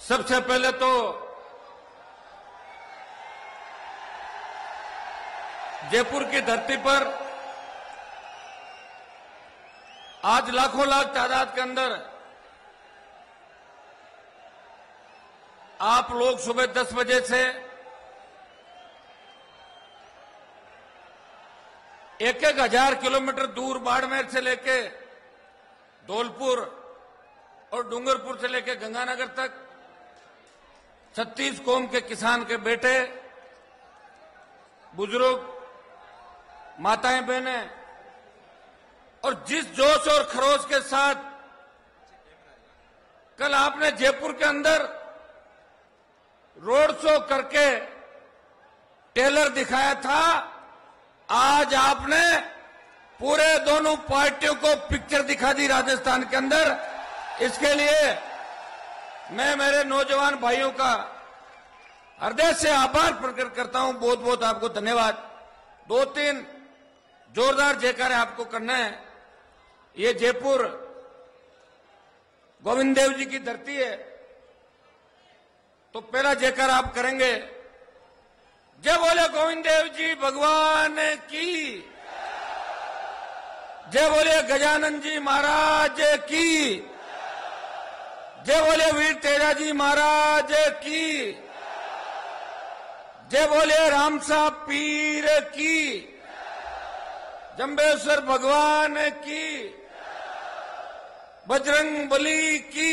सबसे पहले तो जयपुर की धरती पर आज लाखों लाख तादाद के अंदर आप लोग सुबह 10 बजे से 1,000 किलोमीटर दूर बाड़मेर से लेके धौलपुर और डूंगरपुर से लेके गंगानगर तक 36 कौम के किसान के बेटे, बुजुर्ग, माताएं, बहनें और जिस जोश और खरोश के साथ कल आपने जयपुर के अंदर रोड शो करके टेलर दिखाया था, आज आपने पूरे दोनों पार्टियों को पिक्चर दिखा दी राजस्थान के अंदर। इसके लिए मैं मेरे नौजवान भाइयों का हृदय से आभार प्रकट करता हूं। बहुत बहुत आपको धन्यवाद। 2-3 जोरदार जयकारे आपको करना है। ये जयपुर गोविंद देव जी की धरती है, तो पहला जयकार आप करेंगे। जय बोले गोविंद देव जी भगवान की, जय बोले गजानन जी महाराज की, जय बोले वीर तेजा जी महाराज की, जय बोले रामसा पीर की, जंबेश्वर भगवान की, बजरंग बली की,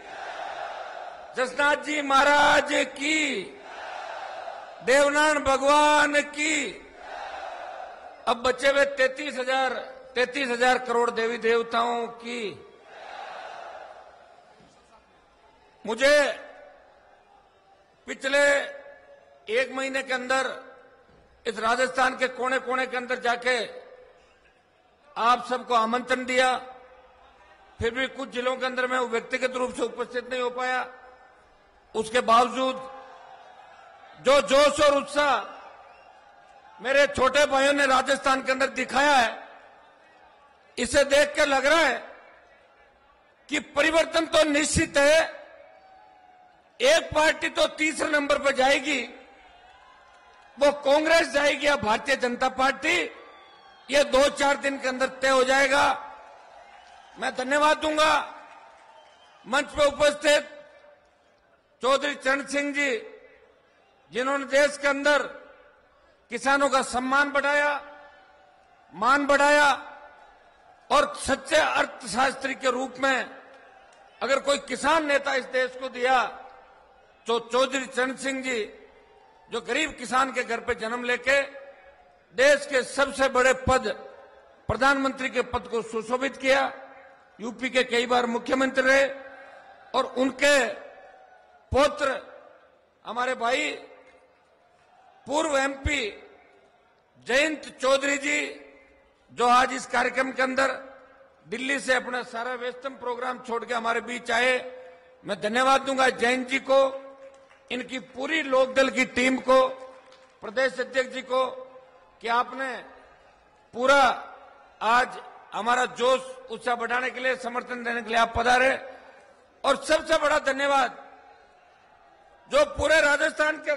जसनाथ जी महाराज की, देवनारायण भगवान की। अब बचे हुए 33,000 करोड़ देवी देवताओं की। मुझे पिछले 1 महीने के अंदर इस राजस्थान के कोने कोने के अंदर जाके आप सबको आमंत्रण दिया, फिर भी कुछ जिलों के अंदर मैं व्यक्तिगत रूप से उपस्थित नहीं हो पाया। उसके बावजूद जो जोश और उत्साह मेरे छोटे भाइयों ने राजस्थान के अंदर दिखाया है, इसे देख के लग रहा है कि परिवर्तन तो निश्चित है। एक पार्टी तो तीसरे नंबर पर जाएगी, वो कांग्रेस जाएगी या भारतीय जनता पार्टी, ये 2-4 दिन के अंदर तय हो जाएगा। मैं धन्यवाद दूंगा मंच पर उपस्थित चौधरी चरण सिंह जी, जिन्होंने देश के अंदर किसानों का सम्मान बढ़ाया, मान बढ़ाया और सच्चे अर्थशास्त्री के रूप में अगर कोई किसान नेता इस देश को दिया तो चौधरी चरण सिंह जी, जो गरीब किसान के घर पे जन्म लेके देश के सबसे बड़े पद, प्रधानमंत्री के पद को सुशोभित किया, यूपी के कई बार मुख्यमंत्री रहे, और उनके पुत्र हमारे भाई पूर्व एमपी जयंत चौधरी जी, जो आज इस कार्यक्रम के अंदर दिल्ली से अपना सारा व्यस्तम प्रोग्राम छोड़ के हमारे बीच आए, मैं धन्यवाद दूंगा जयंत जी को, इनकी पूरी लोकदल की टीम को, प्रदेश अध्यक्ष जी को, कि आपने पूरा आज हमारा जोश उत्साह बढ़ाने के लिए, समर्थन देने के लिए आप पधारे। और सबसे बड़ा धन्यवाद जो पूरे राजस्थान के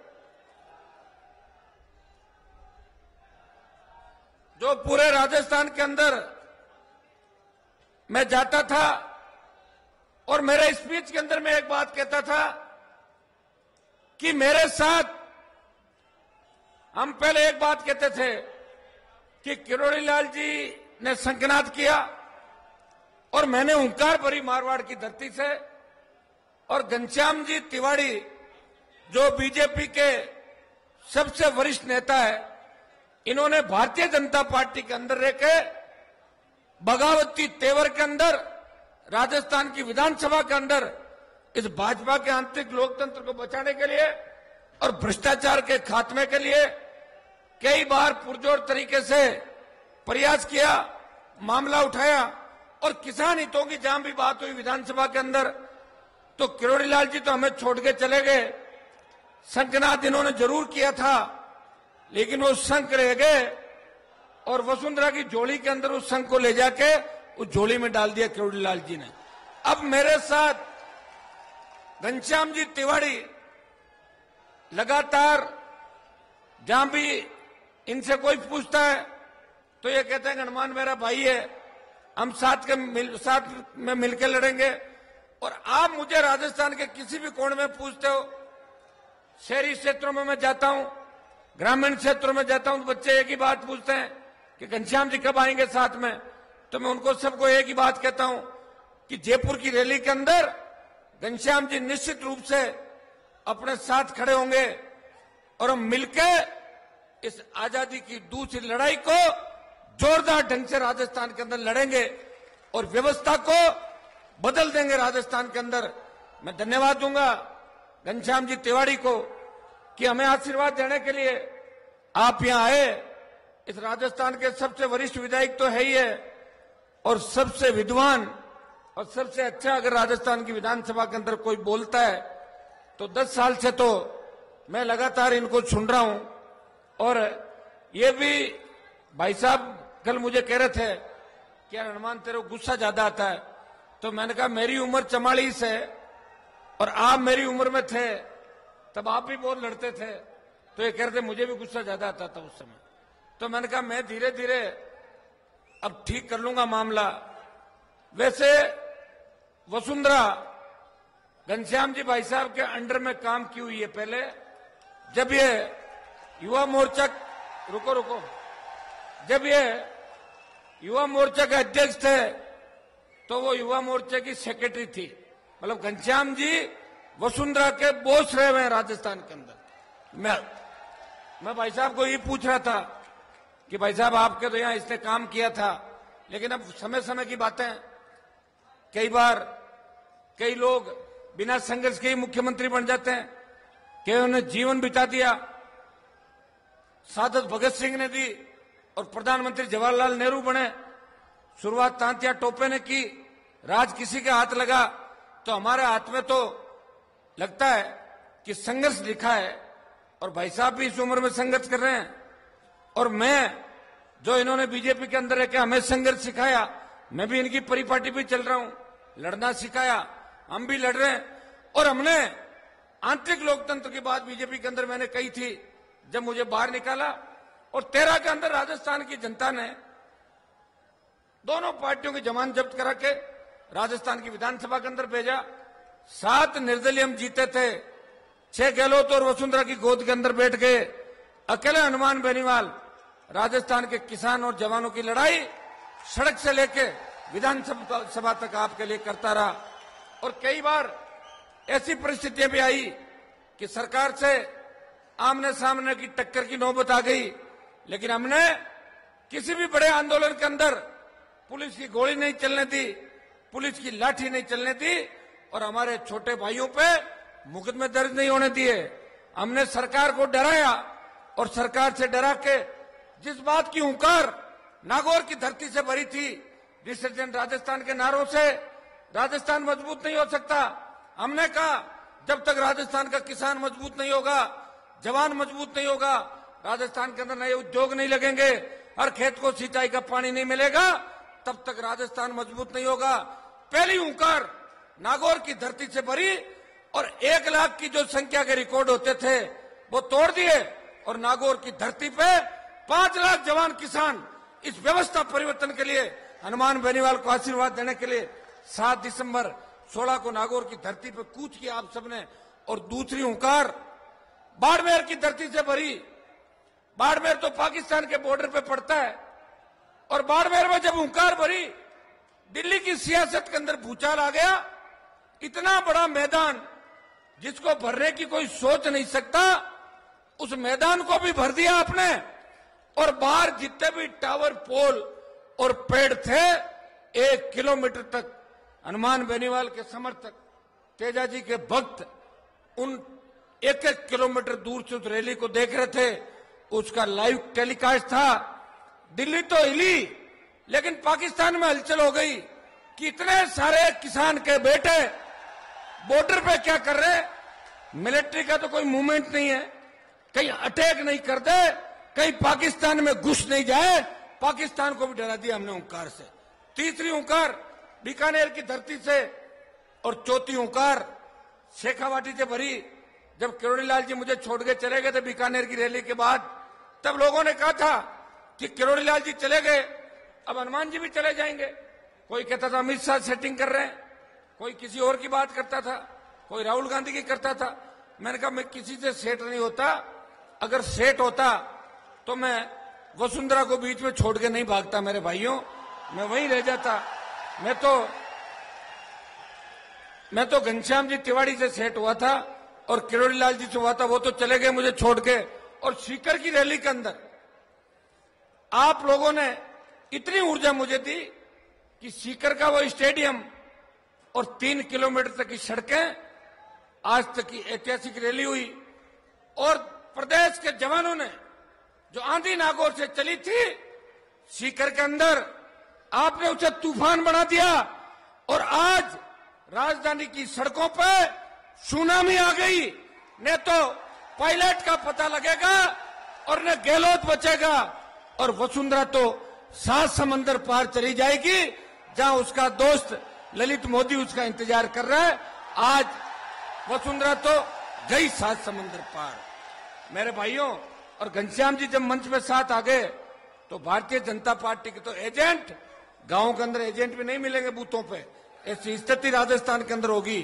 अंदर मैं जाता था और मेरे स्पीच के अंदर मैं एक बात कहता था कि मेरे साथ हम पहले एक बात कहते थे कि किरोड़ी लाल जी ने शंखनाद किया और मैंने हुंकार भरी मारवाड़ की धरती से, और घनश्याम जी तिवारी जो बीजेपी के सबसे वरिष्ठ नेता है, इन्होंने भारतीय जनता पार्टी के अंदर रह के बगावती तेवर के अंदर, राजस्थान की विधानसभा के अंदर इस भाजपा के आंतरिक लोकतंत्र को बचाने के लिए और भ्रष्टाचार के खात्मे के लिए कई बार पुरजोर तरीके से प्रयास किया, मामला उठाया, और किसान हितों की जहां भी बात हुई विधानसभा के अंदर तो किरोड़ी लाल जी तो हमें छोड़ के चले गए। शंखनाद इन्होंने जरूर किया था, लेकिन वो शंख रह गए और वसुंधरा की झोली के अंदर उस शंख को ले जाके उस झोली में डाल दिया किरोड़ी लाल जी ने। अब मेरे साथ घनश्याम जी तिवारी लगातार जहां भी इनसे कोई पूछता है तो ये कहते हैं हनुमान मेरा भाई है, हम साथ में मिलकर लड़ेंगे। और आप मुझे राजस्थान के किसी भी कोण में पूछते हो, शहरी क्षेत्रों में मैं जाता हूं, ग्रामीण क्षेत्रों में जाता हूं, तो बच्चे एक ही बात पूछते हैं कि घनश्याम जी कब आएंगे साथ में। तो मैं उनको सबको एक ही बात कहता हूं कि जयपुर की रैली के अंदर घनश्याम जी निश्चित रूप से अपने साथ खड़े होंगे और हम मिलकर इस आजादी की दूसरी लड़ाई को जोरदार ढंग से राजस्थान के अंदर लड़ेंगे और व्यवस्था को बदल देंगे राजस्थान के अंदर। मैं धन्यवाद दूंगा घनश्याम जी तिवारी को कि हमें आशीर्वाद देने के लिए आप यहां आए। इस राजस्थान के सबसे वरिष्ठ विधायक तो है ही है और सबसे विद्वान और सबसे अच्छा अगर राजस्थान की विधानसभा के अंदर कोई बोलता है तो 10 साल से तो मैं लगातार इनको सुन रहा हूं। और ये भी भाई साहब कल मुझे कह रहे थे कि यार हनुमान तेरे को गुस्सा ज्यादा आता है, तो मैंने कहा मेरी उम्र 44 है और आप मेरी उम्र में थे तब आप भी बहुत लड़ते थे। तो ये कह रहे थे मुझे भी गुस्सा ज्यादा आता था उस समय। तो मैंने कहा मैं धीरे धीरे अब ठीक कर लूंगा मामला। वैसे वसुंधरा घनश्याम जी भाई साहब के अंडर में काम की हुई है पहले, जब ये युवा मोर्चा जब ये युवा मोर्चा के अध्यक्ष थे तो वो युवा मोर्चे की सेक्रेटरी थी। मतलब घनश्याम जी वसुंधरा के बॉस रहे हुए हैं राजस्थान के अंदर। मैं भाई साहब को ये पूछ रहा था कि भाई साहब आपके तो यहां इसने काम किया था, लेकिन अब समय समय की बातें, कई बार कई लोग बिना संघर्ष के ही मुख्यमंत्री बन जाते हैं, कई उन्होंने जीवन बिता दिया। शहादत भगत सिंह ने दी और प्रधानमंत्री जवाहरलाल नेहरू बने। शुरुआत तांतिया टोपे ने की, राज किसी के हाथ लगा। तो हमारे हाथ में तो लगता है कि संघर्ष लिखा है और भाई साहब भी इस उम्र में संघर्ष कर रहे हैं। और मैं जो इन्होंने बीजेपी के अंदर रहकर हमें संघर्ष सिखाया, मैं भी इनकी परिपाटी भी चल रहा हूं, लड़ना सिखाया, हम भी लड़ रहे हैं। और हमने आंतरिक लोकतंत्र की बात बीजेपी के अंदर मैंने कही थी जब मुझे बाहर निकाला, और 13 के अंदर राजस्थान की जनता ने दोनों पार्टियों की जमानत जब्त करा के राजस्थान की विधानसभा के अंदर भेजा। 7 निर्दलीय हम जीते थे, 6 गहलोत और वसुंधरा की गोद के अंदर बैठ गए। अकेले हनुमान बेनीवाल राजस्थान के किसान और जवानों की लड़ाई सड़क से लेके विधानसभा तक आपके लिए करता रहा। और कई बार ऐसी परिस्थितियां भी आई कि सरकार से आमने सामने की टक्कर की नौबत आ गई, लेकिन हमने किसी भी बड़े आंदोलन के अंदर पुलिस की गोली नहीं चलने दी, पुलिस की लाठी नहीं चलने दी और हमारे छोटे भाइयों पे मुकदमे दर्ज नहीं होने दिए। हमने सरकार को डराया और सरकार से डरा के जिस बात की हुंकार नागौर की धरती से भरी थी, रिसर्जेंट राजस्थान के नारों से राजस्थान मजबूत नहीं हो सकता। हमने कहा जब तक राजस्थान का किसान मजबूत नहीं होगा, जवान मजबूत नहीं होगा, राजस्थान के अंदर नए उद्योग नहीं लगेंगे, हर खेत को सिंचाई का पानी नहीं मिलेगा, तब तक राजस्थान मजबूत नहीं होगा। पहली हुंकार नागौर की धरती से भरी और 1 लाख की जो संख्या के रिकॉर्ड होते थे वो तोड़ दिए और नागौर की धरती पे 5 लाख जवान किसान इस व्यवस्था परिवर्तन के लिए हनुमान बेनीवाल को आशीर्वाद देने के लिए 7 दिसंबर 16 को नागौर की धरती पर कूच किया आप सबने। और दूसरी हुंकार बाड़मेर की धरती से भरी। बाड़मेर तो पाकिस्तान के बॉर्डर पे पड़ता है और बाड़मेर में जब हुंकार भरी, दिल्ली की सियासत के अंदर भूचाल आ गया। इतना बड़ा मैदान जिसको भरने की कोई सोच नहीं सकता, उस मैदान को भी भर दिया आपने। और बाहर जितने भी टावर, पोल और पेड़ थे, 1 किलोमीटर तक हनुमान बेनीवाल के समर्थक, तेजाजी के भक्त उन 1-1 किलोमीटर दूर से उस रैली को देख रहे थे। उसका लाइव टेलीकास्ट था। दिल्ली तो हिली, लेकिन पाकिस्तान में हलचल हो गई कि इतने सारे किसान के बेटे बॉर्डर पे क्या कर रहे हैं। मिलिट्री का तो कोई मूवमेंट नहीं है, कहीं अटैक नहीं कर दे, कहीं पाकिस्तान में घुस नहीं जाए। पाकिस्तान को भी डरा दिया हमने हुंकार से। तीसरी हुंकार बीकानेर की धरती से और चौथी हुंकार शेखावाटी से भरी। जब किरोड़ी लाल जी मुझे छोड़ के चले गए थे बीकानेर की रैली के बाद, तब लोगों ने कहा था कि किरोड़ी लाल जी चले गए, अब हनुमान जी भी चले जाएंगे। कोई कहता था अमित शाह सेटिंग कर रहे हैं, कोई किसी और की बात करता था, कोई राहुल गांधी की करता था। मैंने कहा मैं किसी से सेट नहीं होता, अगर सेट होता तो मैं वसुंधरा को बीच में छोड़ के नहीं भागता मेरे भाइयों, मैं वहीं रह जाता। मैं तो घनश्याम जी तिवारी से सेट हुआ था और किरोड़ी लाल जी से हुआ था, वो तो चले गए मुझे छोड़ के। और सीकर की रैली के अंदर आप लोगों ने इतनी ऊर्जा मुझे दी कि सीकर का वो स्टेडियम और 3 किलोमीटर तक की सड़कें, आज तक की ऐतिहासिक रैली हुई। और प्रदेश के जवानों ने जो आंधी नागौर से चली थी सीकर के अंदर, आपने उसे तूफान बना दिया और आज राजधानी की सड़कों पर सुनामी आ गई। न तो पायलट का पता लगेगा और न गहलोत बचेगा, और वसुंधरा तो 7 समंदर पार चली जाएगी, जहां उसका दोस्त ललित मोदी उसका इंतजार कर रहा है। आज वसुंधरा तो गई 7 समंदर पार मेरे भाइयों। और घनश्याम जी जब मंच में साथ आ गए तो भारतीय जनता पार्टी के तो एजेंट गांव के अंदर एजेंट भी नहीं मिलेंगे बूथों पे, ऐसी स्थिति राजस्थान के अंदर होगी।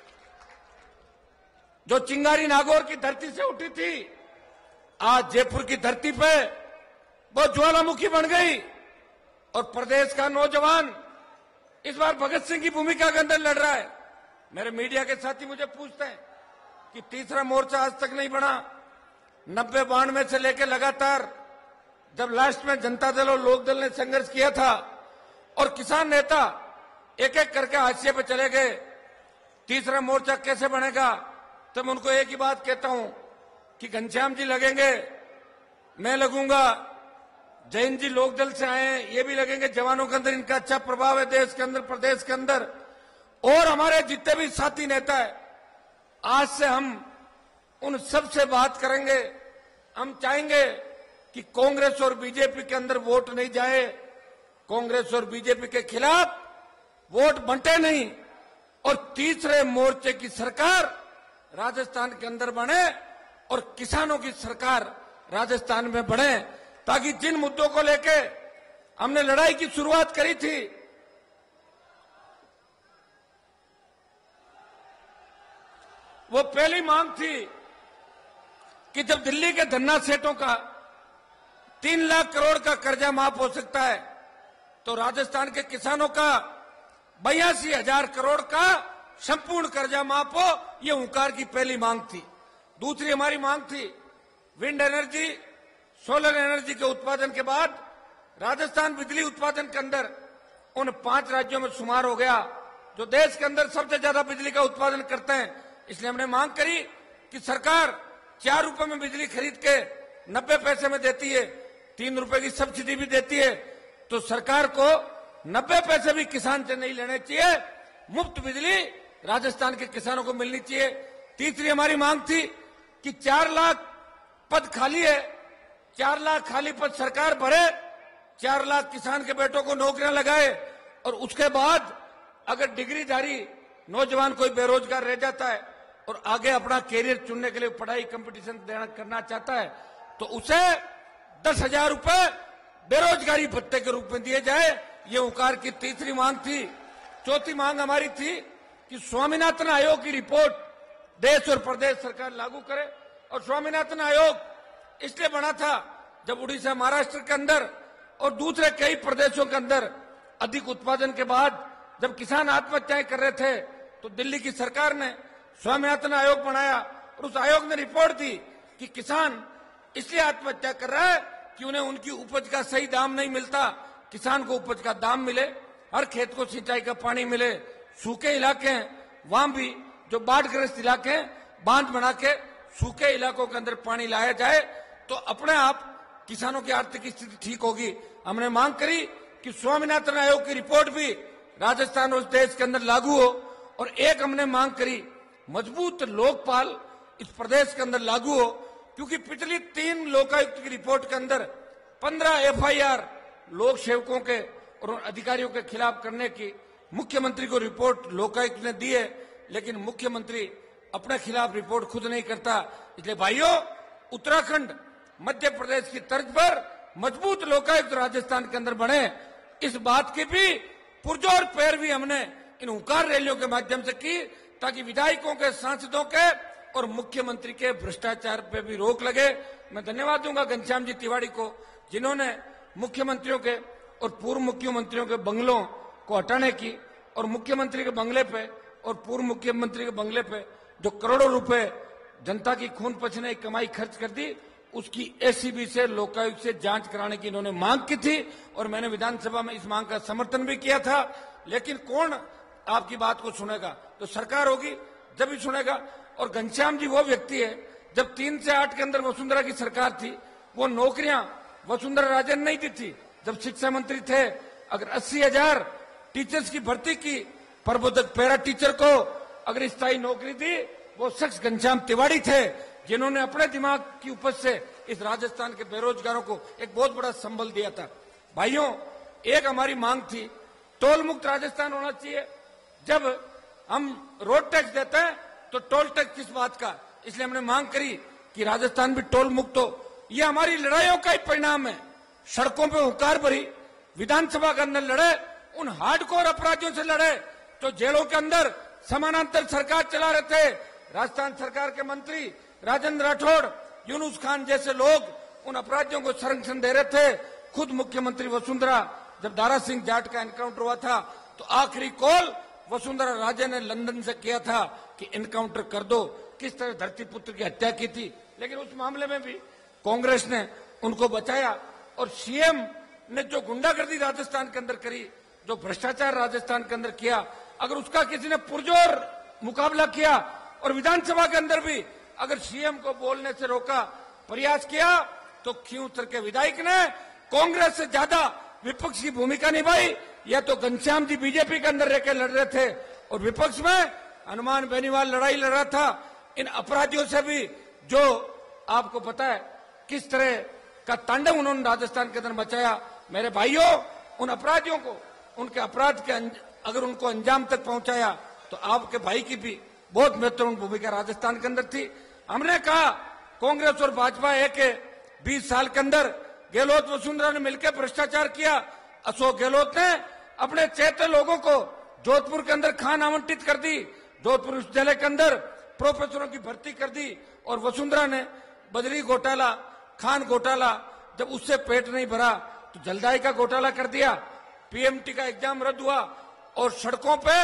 जो चिंगारी नागौर की धरती से उठी थी, आज जयपुर की धरती पे वो ज्वालामुखी बन गई। और प्रदेश का नौजवान इस बार भगत सिंह की भूमिका के अंदर लड़ रहा है। मेरे मीडिया के साथी मुझे पूछते हैं कि तीसरा मोर्चा आज तक नहीं बना। 90-92 से लेकर लगातार जब लास्ट में जनता दल और लोक दल ने संघर्ष किया था और किसान नेता एक एक करके हाशिए पे चले गए, तीसरा मोर्चा कैसे बनेगा, तब उनको एक ही बात कहता हूं कि घनश्याम जी लगेंगे, मैं लगूंगा, जैन जी लोक दल से आए हैं, ये भी लगेंगे। जवानों के अंदर इनका अच्छा प्रभाव है देश के अंदर, प्रदेश के अंदर। और हमारे जितने भी साथी नेता है, आज से हम उन सब से बात करेंगे। हम चाहेंगे कि कांग्रेस और बीजेपी के अंदर वोट नहीं जाए, कांग्रेस और बीजेपी के खिलाफ वोट बंटे नहीं, और तीसरे मोर्चे की सरकार राजस्थान के अंदर बने और किसानों की सरकार राजस्थान में बढ़े, ताकि जिन मुद्दों को लेके हमने लड़ाई की शुरुआत करी थी, वो पहली मांग थी कि जब दिल्ली के धन्ना सेठों का 3 लाख करोड़ का कर्जा माफ हो सकता है, तो राजस्थान के किसानों का 82,000 करोड़ का संपूर्ण कर्जा माफ हो, ये हुंकार की पहली मांग थी। दूसरी हमारी मांग थी विंड एनर्जी, सोलर एनर्जी के उत्पादन के बाद राजस्थान बिजली उत्पादन के अंदर उन 5 राज्यों में शुमार हो गया जो देश के अंदर सबसे ज्यादा बिजली का उत्पादन करते हैं। इसलिए हमने मांग करी कि सरकार 4 रुपए में बिजली खरीद के 90 पैसे में देती है, 3 रुपए की सब्सिडी भी देती है, तो सरकार को 90 पैसे भी किसान से नहीं लेने चाहिए, मुफ्त बिजली राजस्थान के किसानों को मिलनी चाहिए। तीसरी हमारी मांग थी कि 4 लाख पद खाली है, 4 लाख खाली पद सरकार भरे, 4 लाख किसान के बेटों को नौकरियां लगाए, और उसके बाद अगर डिग्रीधारी नौजवान कोई बेरोजगार रह जाता है और आगे अपना कैरियर चुनने के लिए पढ़ाई कंपटीशन करना चाहता है, तो उसे 10,000 रुपए बेरोजगारी भत्ते के रूप में दिए जाए। ये हुंकार की तीसरी मांग थी। चौथी मांग हमारी थी कि स्वामीनाथन आयोग की रिपोर्ट देश और प्रदेश सरकार लागू करे। और स्वामीनाथन आयोग इसलिए बना था जब उड़ीसा, महाराष्ट्र के अंदर और दूसरे कई प्रदेशों के अंदर अधिक उत्पादन के बाद जब किसान आत्महत्याएं कर रहे थे, तो दिल्ली की सरकार ने स्वामीनाथन आयोग बनाया और उस आयोग ने रिपोर्ट दी कि किसान इसलिए आत्महत्या कर रहा है कि उन्हें उनकी उपज का सही दाम नहीं मिलता। किसान को उपज का दाम मिले, हर खेत को सिंचाई का पानी मिले। सूखे इलाके हैं, वहां भी जो बाढ़ग्रस्त इलाके हैं, बांध बना के सूखे इलाकों के अंदर पानी लाया जाए, तो अपने आप किसानों की आर्थिक स्थिति ठीक होगी। हमने मांग करी कि स्वामीनाथन आयोग की रिपोर्ट भी राजस्थान और देश के अंदर लागू हो। और एक हमने मांग करी मजबूत लोकपाल इस प्रदेश के अंदर लागू हो, क्योंकि पिछली 3 लोकायुक्त की रिपोर्ट के अंदर 15 FIR लोक सेवकों के और अधिकारियों के खिलाफ करने की मुख्यमंत्री को रिपोर्ट लोकायुक्त ने दी है, लेकिन मुख्यमंत्री अपने खिलाफ रिपोर्ट खुद नहीं करता। इसलिए भाइयों, उत्तराखंड मध्य प्रदेश की तर्ज पर मजबूत लोकायुक्त राजस्थान के अंदर बने, इस बात की भी पुरजोर पैरवी हमने इन हुंकार रैलियों के माध्यम से की, ताकि विधायकों के, सांसदों के और मुख्यमंत्री के भ्रष्टाचार पे भी रोक लगे। मैं धन्यवाद दूंगा घनश्याम जी तिवारी को, जिन्होंने मुख्यमंत्रियों के और पूर्व मुख्यमंत्रियों के बंगलों को हटाने की और मुख्यमंत्री के बंगले पे और पूर्व मुख्यमंत्री के बंगले पे जो करोड़ों रुपए जनता की खून पसीने की कमाई खर्च कर दी, उसकी एसीबी से, लोकायुक्त से जांच कराने की इन्होंने मांग की थी और मैंने विधानसभा में इस मांग का समर्थन भी किया था। लेकिन कौन आपकी बात को सुनेगा? तो सरकार होगी जब भी सुनेगा। और घनश्याम जी वो व्यक्ति है, जब 3 से 8 के अंदर वसुंधरा की सरकार थी, वो नौकरियां वसुंधरा राजे ने नहीं दी थी। जब शिक्षा मंत्री थे, अगर 80,000 टीचर्स की भर्ती की, प्रबोधक पैरा टीचर को अगर स्थायी नौकरी दी, वो शख्स घनश्याम तिवारी थे, जिन्होंने अपने दिमाग की उपज से इस राजस्थान के बेरोजगारों को एक बहुत बड़ा संबल दिया था। भाइयों, एक हमारी मांग थी, टोल मुक्त राजस्थान होना चाहिए। जब हम रोड टैक्स देते हैं तो टोल टैक्स किस बात का? इसलिए हमने मांग करी कि राजस्थान भी टोल मुक्त हो। यह हमारी लड़ाइयों का ही परिणाम है। सड़कों पे हुंकार भरी, विधानसभा के अंदर लड़े, उन हार्डकोर अपराधियों से लड़े जो जेलों के अंदर समानांतर सरकार चला रहे थे। राजस्थान सरकार के मंत्री राजेंद्र राठौड़, यूनुस खान जैसे लोग उन अपराधियों को संरक्षण दे रहे थे। खुद मुख्यमंत्री वसुंधरा, जब दारा सिंह जाट का एनकाउंटर हुआ था तो आखिरी कॉल वसुंधरा राजे ने लंदन से किया था कि एनकाउंटर कर दो। किस तरह धरती पुत्र की हत्या की थी, लेकिन उस मामले में भी कांग्रेस ने उनको बचाया। और सीएम ने जो गुंडागर्दी राजस्थान के अंदर करी, जो भ्रष्टाचार राजस्थान के अंदर किया, अगर उसका किसी ने पुरजोर मुकाबला किया और विधानसभा के अंदर भी अगर सीएम को बोलने से रोका, प्रयास किया, तो खींवसर के विधायक ने कांग्रेस से ज्यादा विपक्ष की भूमिका निभाई। या तो घनश्याम जी बीजेपी के अंदर रहकर लड़ रहे थे और विपक्ष में हनुमान बेनीवाल लड़ाई लड़ रहा था इन अपराधियों से भी, जो आपको पता है किस तरह का तांडव उन्होंने राजस्थान के अंदर मचाया। मेरे भाइयों, उन अपराधियों को, उनके अपराध के अगर उनको अंजाम तक पहुंचाया तो आपके भाई की भी बहुत महत्वपूर्ण भूमिका राजस्थान के अंदर थी। हमने कहा कांग्रेस और भाजपा एक 20 साल के अंदर गहलोत वसुंधरा ने मिलकर भ्रष्टाचार किया। अशोक गहलोत ने अपने चेहरे लोगों को जोधपुर के अंदर खान आवंटित कर दी, जोधपुर विश्वविद्यालय के अंदर प्रोफेसरों की भर्ती कर दी, और वसुंधरा ने बजरी घोटाला, खान घोटाला, जब उससे पेट नहीं भरा तो जलदाई का घोटाला कर दिया। पीएमटी का एग्जाम रद्द हुआ और सड़कों पे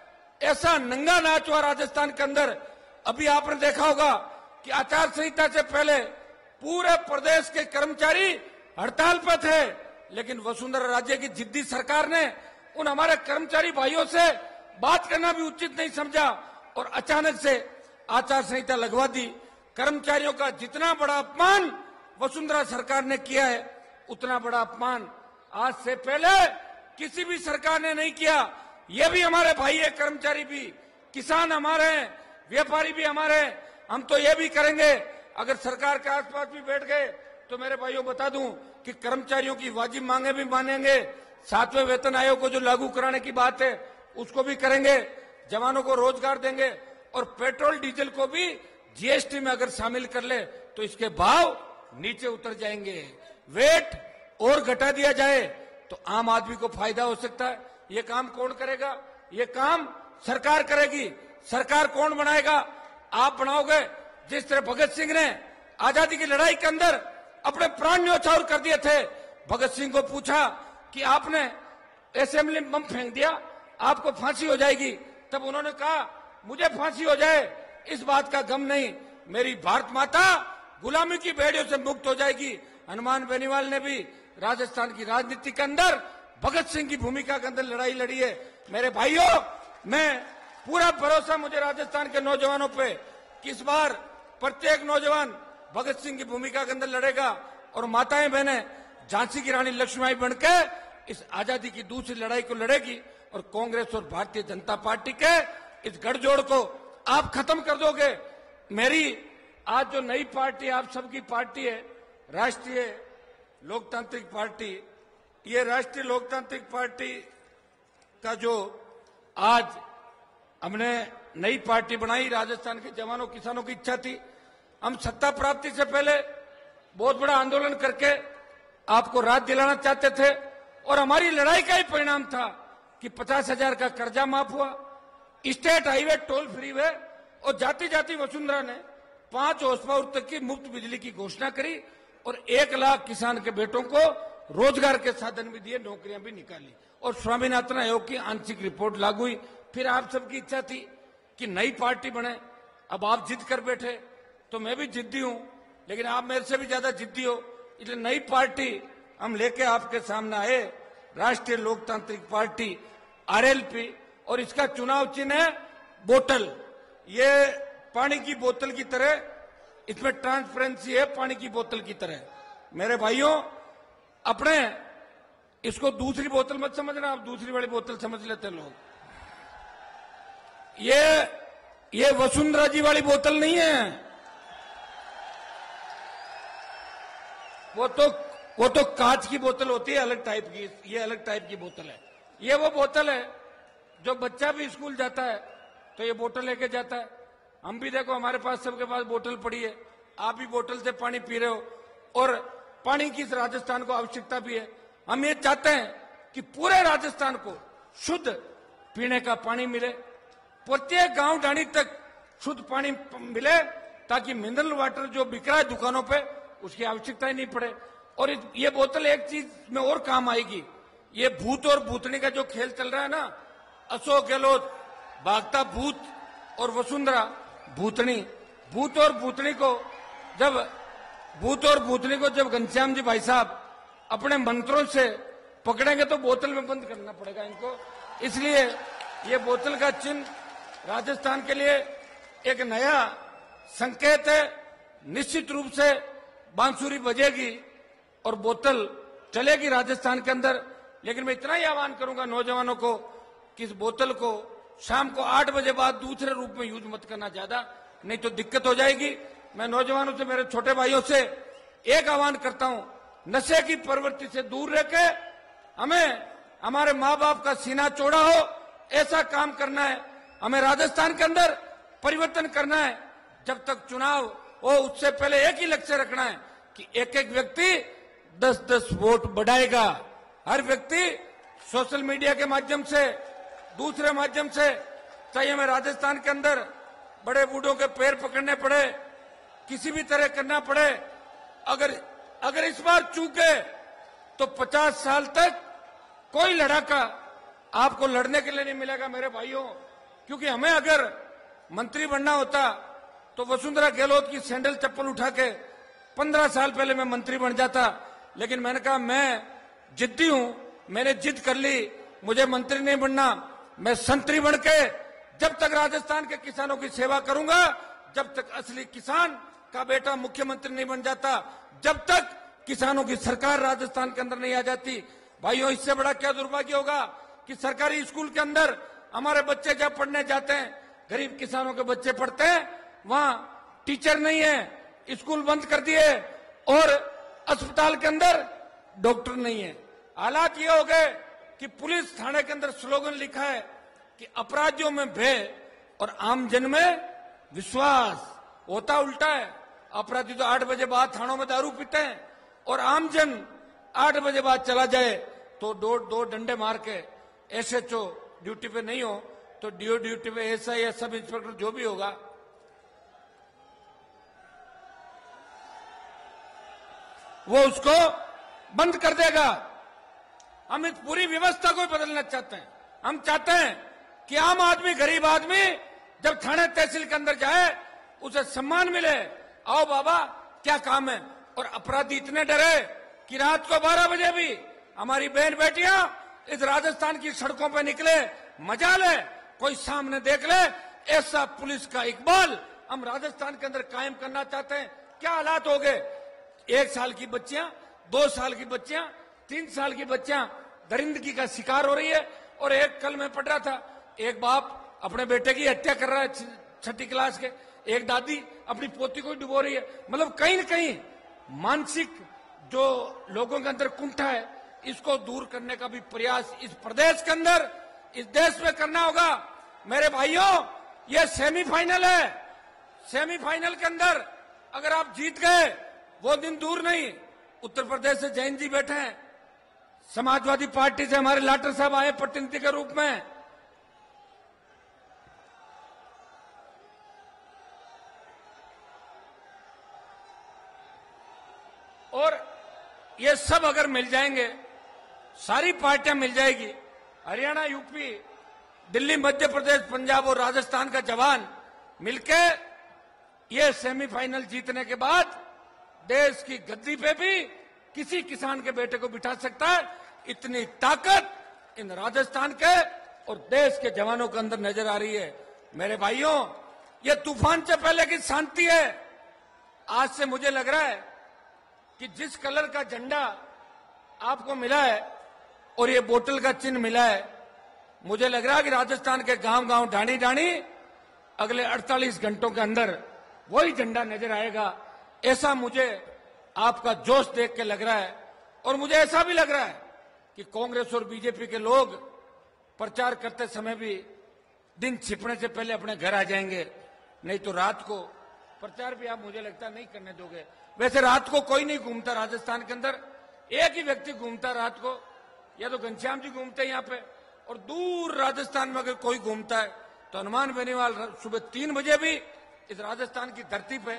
ऐसा नंगा नाच हुआ राजस्थान के अंदर। अभी आपने देखा होगा कि आचार संहिता से पहले पूरे प्रदेश के कर्मचारी हड़ताल पर थे, लेकिन वसुंधरा राजे की जिद्दी सरकार ने उन हमारे कर्मचारी भाइयों से बात करना भी उचित नहीं समझा और अचानक से आचार संहिता लगवा दी। कर्मचारियों का जितना बड़ा अपमान वसुंधरा सरकार ने किया है, उतना बड़ा अपमान आज से पहले किसी भी सरकार ने नहीं किया। ये भी हमारे भाई है, कर्मचारी भी, किसान हमारे हैं, व्यापारी भी हमारे हैं। हम तो ये भी करेंगे, अगर सरकार के आसपास भी बैठ गए तो मेरे भाइयों बता दूं कि कर्मचारियों की वाजिब मांगे भी मानेंगे। 7वें वेतन आयोग को जो लागू कराने की बात है उसको भी करेंगे, जवानों को रोजगार देंगे और पेट्रोल डीजल को भी जीएसटी में अगर शामिल कर ले तो इसके भाव नीचे उतर जाएंगे। वेट और घटा दिया जाए तो आम आदमी को फायदा हो सकता है। ये काम कौन करेगा? ये काम सरकार करेगी। सरकार कौन बनाएगा? आप बनाओगे। जिस तरह भगत सिंह ने आजादी की लड़ाई के अंदर अपने प्राण न्यौछावर कर दिए थे, भगत सिंह को पूछा कि आपने असेंबली में बम फेंक दिया, आपको फांसी हो जाएगी। तब उन्होंने कहा मुझे फांसी हो जाए इस बात का गम नहीं, मेरी भारत माता गुलामी की बेड़ियों से मुक्त हो जाएगी। हनुमान बेनीवाल ने भी राजस्थान की राजनीति के अंदर भगत सिंह की भूमिका के अंदर लड़ाई लड़ी है। मेरे भाइयों, मैं पूरा भरोसा मुझे राजस्थान के नौजवानों पे कि इस बार प्रत्येक नौजवान भगत सिंह की भूमिका के अंदर लड़ेगा और माताएं बहनें झांसी की रानी लक्ष्मीबाई बनकर इस आजादी की दूसरी लड़ाई को लड़ेगी और कांग्रेस और भारतीय जनता पार्टी के इस गठजोड़ को आप खत्म कर दोगे। मेरी आज जो नई पार्टी आप सबकी पार्टी है, राष्ट्रीय लोकतांत्रिक पार्टी, ये राष्ट्रीय लोकतांत्रिक पार्टी का जो आज हमने नई पार्टी बनाई, राजस्थान के जवानों किसानों की इच्छा थी। हम सत्ता प्राप्ति से पहले बहुत बड़ा आंदोलन करके आपको राहत दिलाना चाहते थे और हमारी लड़ाई का ही परिणाम था कि 50,000 का कर्जा माफ हुआ, स्टेट हाईवे टोल फ्री हुए और जाति जाति वसुंधरा ने 5 हॉर्स पावर तक की मुफ्त बिजली की घोषणा करी और 1 लाख किसान के बेटों को रोजगार के साधन भी दिए, नौकरियां भी निकाली और स्वामीनाथन आयोग की आंशिक रिपोर्ट लागू हुई। फिर आप सबकी इच्छा थी कि नई पार्टी बने। अब आप जिद कर बैठे तो मैं भी जिद्दी हूं, लेकिन आप मेरे से भी ज्यादा जिद्दी हो, इसलिए नई पार्टी हम लेके आपके सामने आए, राष्ट्रीय लोकतांत्रिक पार्टी आरएलपी, और इसका चुनाव चिन्ह है बोतल। ये पानी की बोतल की तरह, इसमें ट्रांसपेरेंसी है पानी की बोतल की तरह। मेरे भाइयों, अपने इसको दूसरी बोतल मत समझना, आप दूसरी वाली बोतल समझ लेते लोग। ये वसुंधरा जी वाली बोतल नहीं है, वो तो कांच की बोतल होती है अलग टाइप की, ये अलग टाइप की बोतल है। ये वो बोतल है जो बच्चा भी स्कूल जाता है तो ये बोतल लेके जाता है। हम भी देखो, हमारे पास सबके पास बोतल पड़ी है, आप भी बोतल से पानी पी रहे हो और पानी की इस राजस्थान को आवश्यकता भी है। हम ये चाहते हैं कि पूरे राजस्थान को शुद्ध पीने का पानी मिले, प्रत्येक गांव ढाणी तक शुद्ध पानी मिले, ताकि मिनरल वाटर जो बिक रहा है दुकानों पे उसकी आवश्यकता ही नहीं पड़े। और ये बोतल एक चीज में और काम आएगी, ये भूत और भूतनी का जो खेल चल रहा है ना, अशोक गहलोत भागता भूत और वसुंधरा भूतनी। भूत और भूतनी को जब घनश्याम जी भाई साहब अपने मंत्रों से पकड़ेंगे तो बोतल में बंद करना पड़ेगा इनको। इसलिए ये बोतल का चिन्ह राजस्थान के लिए एक नया संकेत है। निश्चित रूप से बांसुरी बजेगी और बोतल चलेगी राजस्थान के अंदर, लेकिन मैं इतना ही आह्वान करूंगा नौजवानों को कि इस बोतल को शाम को 8 बजे बाद दूसरे रूप में यूज मत करना ज्यादा, नहीं तो दिक्कत हो जाएगी। मैं नौजवानों से, मेरे छोटे भाइयों से एक आह्वान करता हूं, नशे की प्रवृत्ति से दूर रहके हमें हमारे माँ बाप का सीना चौड़ा हो ऐसा काम करना है। हमें राजस्थान के अंदर परिवर्तन करना है। जब तक चुनाव हो उससे पहले एक ही लक्ष्य रखना है कि एक एक व्यक्ति 10-10 वोट बढ़ाएगा। हर व्यक्ति सोशल मीडिया के माध्यम से, दूसरे माध्यम से, चाहे हमें राजस्थान के अंदर बड़े बूढ़ों के पैर पकड़ने पड़े, किसी भी तरह करना पड़े, अगर इस बार चूके तो 50 साल तक कोई लड़ाका आपको लड़ने के लिए नहीं मिलेगा मेरे भाइयों। क्योंकि हमें अगर मंत्री बनना होता तो वसुंधरा गहलोत की सैंडल चप्पल उठा के 15 साल पहले मैं मंत्री बन जाता, लेकिन मैंने कहा मैं जिद्दी हूं, मैंने जिद कर ली, मुझे मंत्री नहीं बनना, मैं संतरी बन के जब तक राजस्थान के किसानों की सेवा करूंगा, जब तक असली किसान का बेटा मुख्यमंत्री नहीं बन जाता, जब तक किसानों की सरकार राजस्थान के अंदर नहीं आ जाती। भाइयों, इससे बड़ा क्या दुर्भाग्य होगा कि सरकारी स्कूल के अंदर हमारे बच्चे जब पढ़ने जाते हैं, गरीब किसानों के बच्चे पढ़ते हैं, वहां टीचर नहीं है, स्कूल बंद कर दिए, और अस्पताल के अंदर डॉक्टर नहीं है। हालात ये हो गए कि पुलिस थाने के अंदर स्लोगन लिखा है कि अपराधियों में भय और आमजन में विश्वास। होता उल्टा है, अपराधी तो 8 बजे बाद थानों में दारू पीते हैं और आमजन 8 बजे बाद चला जाए तो दो डंडे मार के एसएचओ ड्यूटी पे नहीं हो तो डीओ ड्यूटी पे एसआई या सब इंस्पेक्टर जो भी होगा वो उसको बंद कर देगा। हम इस पूरी व्यवस्था को बदलना चाहते हैं। हम चाहते हैं कि आम आदमी, गरीब आदमी जब थाने तहसील के अंदर जाए उसे सम्मान मिले, आओ बाबा क्या काम है। और अपराधी इतने डरे कि रात को 12 बजे भी हमारी बहन बेटियां इस राजस्थान की सड़कों पर निकले, मजा ले, कोई सामने देख ले, ऐसा पुलिस का इकबाल हम राजस्थान के अंदर कायम करना चाहते हैं। क्या हालात हो गए, 1 साल की बच्चियां, 2 साल की बच्चियां, 3 साल की बच्चियां दरिंदगी का शिकार हो रही है। और एक कल मैं पढ़ रहा था, एक बाप अपने बेटे की हत्या कर रहा है 6ठी क्लास के, एक दादी अपनी पोती को डुबो रही है। मतलब कहीं न कहीं मानसिक जो लोगों के अंदर कुंठा है, इसको दूर करने का भी प्रयास इस प्रदेश के अंदर, इस देश में करना होगा। मेरे भाइयों, ये सेमीफाइनल है। सेमीफाइनल के अंदर अगर आप जीत गए, वो दिन दूर नहीं। उत्तर प्रदेश से जैन जी बैठे हैं, समाजवादी पार्टी से हमारे लाटर साहब आए प्रतिनिधि के रूप में, और ये सब अगर मिल जाएंगे, सारी पार्टियां मिल जाएगी, हरियाणा, यूपी, दिल्ली, मध्य प्रदेश, पंजाब और राजस्थान का जवान मिलके ये सेमीफाइनल जीतने के बाद देश की गद्दी पे भी किसी किसान के बेटे को बिठा सकता है। इतनी ताकत इन राजस्थान के और देश के जवानों के अंदर नजर आ रही है। मेरे भाइयों, ये तूफान से पहले की शांति है। आज से मुझे लग रहा है कि जिस कलर का झंडा आपको मिला है और ये बोतल का चिन्ह मिला है, मुझे लग रहा है कि राजस्थान के गांव गांव, ढाणी ढाणी अगले 48 घंटों के अंदर वही झंडा नजर आएगा। ऐसा मुझे आपका जोश देख के लग रहा है। और मुझे ऐसा भी लग रहा है कि कांग्रेस और बीजेपी के लोग प्रचार करते समय भी दिन छिपने से पहले अपने घर आ जाएंगे, नहीं तो रात को प्रचार भी आप मुझे लगता नहीं करने दोगे। वैसे रात को कोई नहीं घूमता राजस्थान के अंदर, एक ही व्यक्ति घूमता रात को, या तो घनश्याम जी घूमते हैं यहाँ पे, और दूर राजस्थान में अगर कोई घूमता है तो हनुमान बेनीवाल सुबह 3 बजे भी इस राजस्थान की धरती पे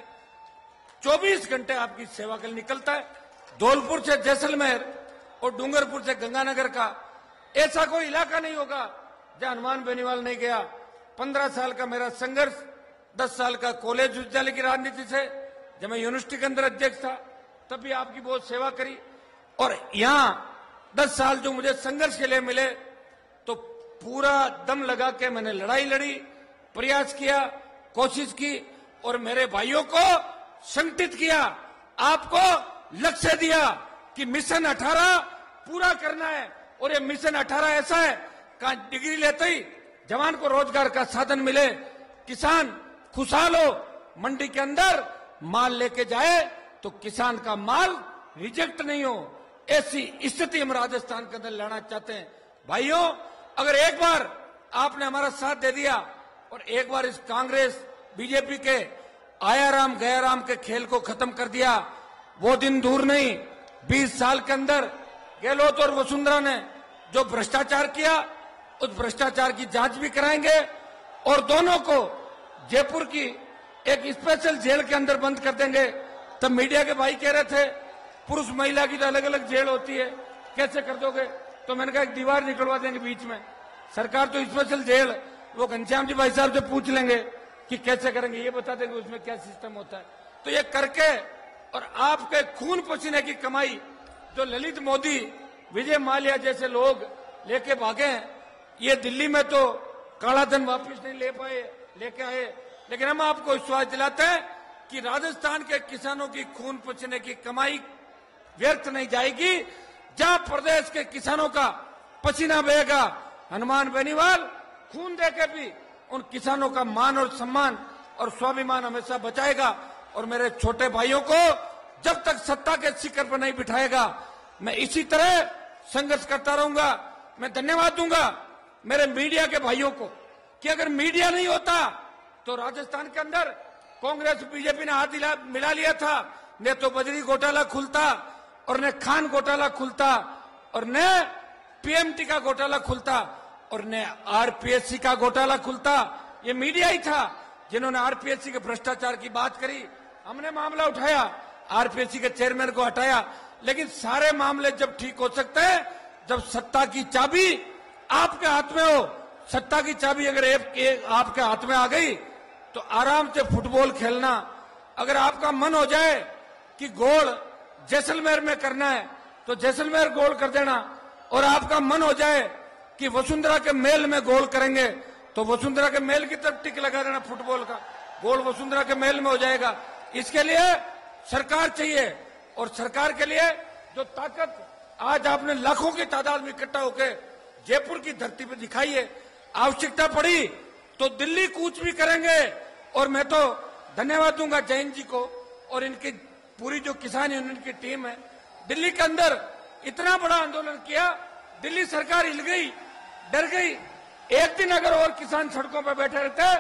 24 घंटे आपकी सेवा के लिए निकलता है। धौलपुर से जैसलमेर और डूंगरपुर से गंगानगर का ऐसा कोई इलाका नहीं होगा जहां हनुमान बेनीवाल नहीं गया। 15 साल का मेरा संघर्ष, 10 साल का कॉलेज विद्यालय की राजनीति से, जब मैं यूनिवर्सिटी के अंदर अध्यक्ष था तब भी आपकी बहुत सेवा करी, और यहां 10 साल जो मुझे संघर्ष के लिए मिले तो पूरा दम लगा के मैंने लड़ाई लड़ी, प्रयास किया, कोशिश की, और मेरे भाइयों को संगठित किया, आपको लक्ष्य दिया कि मिशन 18 पूरा करना है। और ये मिशन 18 ऐसा है कि डिग्री लेते ही जवान को रोजगार का साधन मिले, किसान खुशहाल हो, मंडी के अंदर माल लेके जाए तो किसान का माल रिजेक्ट नहीं हो, ऐसी स्थिति हम राजस्थान के अंदर लाना चाहते हैं। भाइयों, अगर एक बार आपने हमारा साथ दे दिया और एक बार इस कांग्रेस बीजेपी के आयाराम गयाराम के खेल को खत्म कर दिया, वो दिन दूर नहीं। 20 साल के अंदर गहलोत और वसुंधरा ने जो भ्रष्टाचार किया, उस भ्रष्टाचार की जांच भी कराएंगे, और दोनों को जयपुर की एक स्पेशल जेल के अंदर बंद कर देंगे। तब मीडिया के भाई कह रहे थे पुरुष महिला की तो अलग अलग जेल होती है, कैसे कर दोगे? तो मैंने कहा एक दीवार निकलवा देंगे बीच में। सरकार तो स्पेशल जेल, वो घनश्याम जी भाई साहब से पूछ लेंगे कि कैसे करेंगे, ये बता देंगे उसमें क्या सिस्टम होता है। तो ये करके, और आपके खून पसीने की कमाई जो ललित मोदी, विजय माल्या जैसे लोग लेके भागे हैं, ये दिल्ली में तो काला धन वापिस नहीं लेके आए, लेकिन हम आपको विश्वास दिलाते हैं कि राजस्थान के किसानों की खून पसीने की कमाई व्यर्थ नहीं जाएगी। जहां प्रदेश के किसानों का पसीना बहेगा, हनुमान बेनीवाल खून देके भी उन किसानों का मान और सम्मान और स्वाभिमान हमेशा बचाएगा। और मेरे छोटे भाइयों को जब तक सत्ता के शिखर पर नहीं बिठाएगा, मैं इसी तरह संघर्ष करता रहूंगा। मैं धन्यवाद दूंगा मेरे मीडिया के भाइयों को कि अगर मीडिया नहीं होता तो राजस्थान के अंदर कांग्रेस बीजेपी ने हाथ मिला लिया था, न तो बजरी घोटाला खुलता, और न खान घोटाला खुलता, और न पीएमटी का घोटाला खुलता, और न आरपीएससी का घोटाला खुलता। ये मीडिया ही था जिन्होंने आरपीएससी के भ्रष्टाचार की बात करी। हमने मामला उठाया, आरपीएससी के चेयरमैन को हटाया, लेकिन सारे मामले जब ठीक हो सकते हैं जब सत्ता की चाबी आपके हाथ में हो। सत्ता की चाबी अगर आपके हाथ में आ गई तो आराम से फुटबॉल खेलना। अगर आपका मन हो जाए कि गोल जैसलमेर में करना है तो जैसलमेर गोल कर देना, और आपका मन हो जाए कि वसुंधरा के मेल में गोल करेंगे तो वसुंधरा के मेल की तरफ टिक लगा देना, फुटबॉल का गोल वसुंधरा के मेल में हो जाएगा। इसके लिए सरकार चाहिए, और सरकार के लिए जो ताकत आज आपने लाखों की तादाद में इकट्ठा होकर जयपुर की धरती पर दिखाई है, आवश्यकता पड़ी तो दिल्ली कूच भी करेंगे। और मैं तो धन्यवाद दूंगा जैन जी को और इनकी पूरी जो किसान यूनियन की टीम है। दिल्ली के अंदर इतना बड़ा आंदोलन किया, दिल्ली सरकार हिल गई, डर गई। एक दिन अगर और किसान सड़कों पर बैठे रहते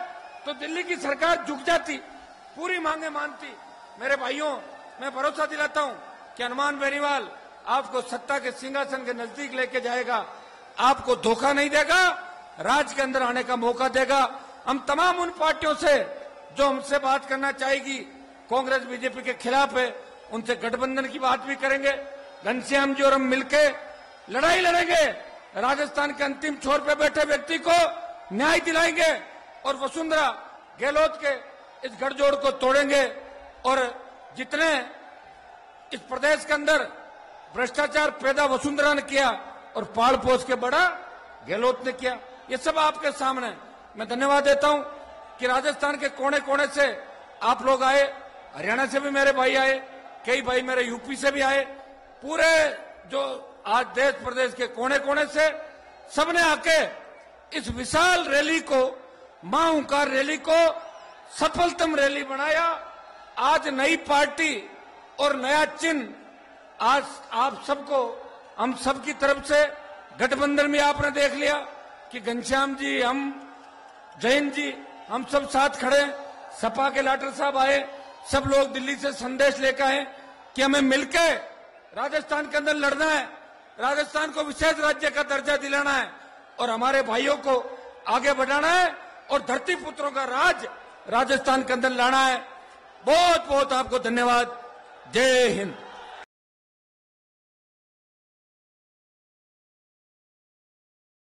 तो दिल्ली की सरकार झुक जाती, पूरी मांगे मानती। मेरे भाइयों, मैं भरोसा दिलाता हूं कि हनुमान बेनीवाल आपको सत्ता के सिंहासन के नजदीक लेके जाएगा, आपको धोखा नहीं देगा, राज के अंदर आने का मौका देगा। हम तमाम उन पार्टियों से जो हमसे बात करना चाहेगी, कांग्रेस बीजेपी के खिलाफ है, उनसे गठबंधन की बात भी करेंगे। घनश्याम जी और हम मिलके लड़ाई लड़ेंगे, राजस्थान के अंतिम छोर पे बैठे व्यक्ति को न्याय दिलाएंगे और वसुंधरा गहलोत के इस गठजोड़ को तोड़ेंगे। और जितने इस प्रदेश के अंदर भ्रष्टाचार पैदा वसुंधरा ने किया और पाल पोस के बड़ा गहलोत ने किया, ये सब आपके सामने। मैं धन्यवाद देता हूं कि राजस्थान के कोने कोने से आप लोग आए, हरियाणा से भी मेरे भाई आए, कई भाई मेरे यूपी से भी आए, पूरे जो आज देश प्रदेश के कोने कोने से सबने आके इस विशाल रैली को, मां ओंकार रैली को सफलतम रैली बनाया। आज नई पार्टी और नया चिन्ह आज आप सबको, हम सबकी तरफ से गठबंधन में आपने देख लिया कि घनश्याम जी, हम जैन जी, हम सब साथ खड़े। सपा के लाटर साहब आए, सब लोग दिल्ली से संदेश लेकर आए कि हमें मिलकर राजस्थान के अंदर लड़ना है, राजस्थान को विशेष राज्य का दर्जा दिलाना है और हमारे भाइयों को आगे बढ़ाना है और धरती पुत्रों का राज राजस्थान के अंदर लाना है। बहुत बहुत आपको धन्यवाद। जय हिंद।